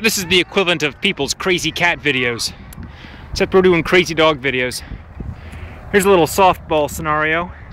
This is the equivalent of people's crazy cat videos, except we're doing crazy dog videos. Here's a little softball scenario.